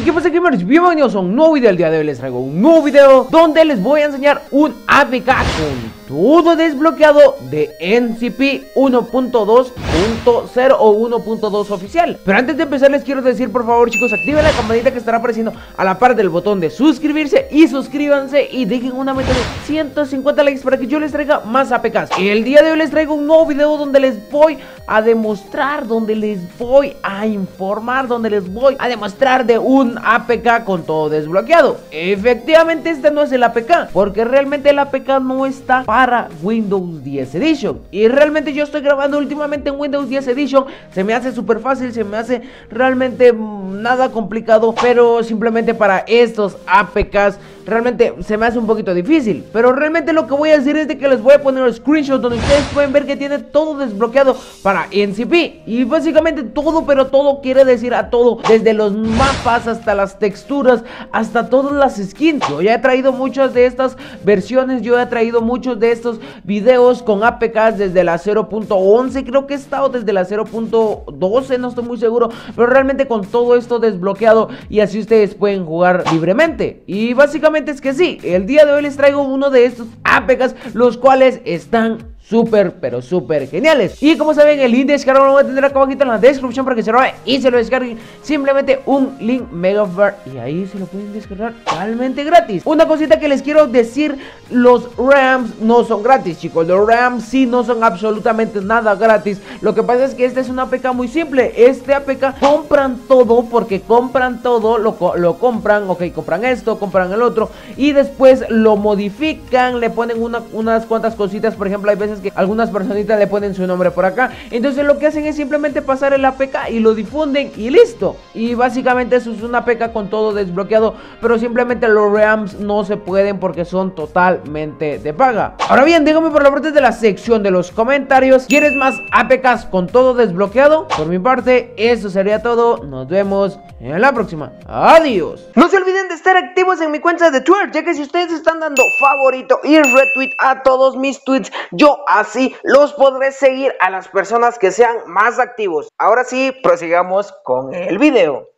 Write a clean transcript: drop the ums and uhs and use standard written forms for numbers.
qué pasa, gamers, bienvenidos a un nuevo video. El día de hoy les traigo un nuevo video donde les voy a enseñar un APK con todo desbloqueado de NCP 1.2.0 o 1.2 oficial. Pero antes de empezar les quiero decir, por favor chicos, activen la campanita que estará apareciendo a la par del botón de suscribirse y suscríbanse y dejen una meta de 150 likes para que yo les traiga más APKs. El día de hoy les traigo un nuevo video donde les voy a demostrar, donde les voy a informar, donde les voy a demostrar de un APK con todo desbloqueado. Efectivamente este no es el APK, porque realmente el APK no está para Windows 10 Edition. Y realmente yo estoy grabando últimamente en Windows 10 Edition. Se me hace súper fácil, se me hace realmente nada complicado, pero simplemente para estos APKs realmente se me hace un poquito difícil. Pero realmente lo que voy a decir es de que les voy a poner un screenshot donde ustedes pueden ver que tiene todo desbloqueado para NCP. Y básicamente todo, pero todo quiere decir a todo, desde los mapas hasta las texturas, hasta todas las skins. Yo ya he traído muchas de estas versiones, yo he traído muchos de estos videos con APKs desde la 0.11, creo que he estado desde la 0.12, no estoy muy seguro, pero realmente con todo esto desbloqueado y así ustedes pueden jugar libremente. Y básicamente es que sí, el día de hoy les traigo uno de estos APKs, los cuales están súper, pero súper geniales. Y como saben, el link de descarga lo voy a tener acá abajito en la descripción para que se lo vayan y se lo descarguen. Simplemente un link Megafair y ahí se lo pueden descargar totalmente gratis. Una cosita que les quiero decir: los RAMs no son gratis, chicos. Los RAMs sí no son absolutamente nada gratis. Lo que pasa es que este es un APK muy simple. Este APK compran todo, porque compran todo, lo compran, ok, compran esto, compran el otro y después lo modifican, le ponen unas cuantas cositas. Por ejemplo, hay veces que algunas personitas le ponen su nombre por acá, entonces lo que hacen es simplemente pasar el APK y lo difunden y listo. Y básicamente eso es una APK con todo desbloqueado, pero simplemente los RAMs no se pueden porque son totalmente de paga. Ahora bien, déjame por la parte de la sección de los comentarios, ¿quieres más APKs con todo desbloqueado? Por mi parte, eso sería todo. Nos vemos en la próxima. Adiós. No se olviden de estar activos en mi cuenta de Twitter, ya que si ustedes están dando favorito y retweet a todos mis tweets, yo así los podré seguir a las personas que sean más activos. Ahora sí, prosigamos con el video.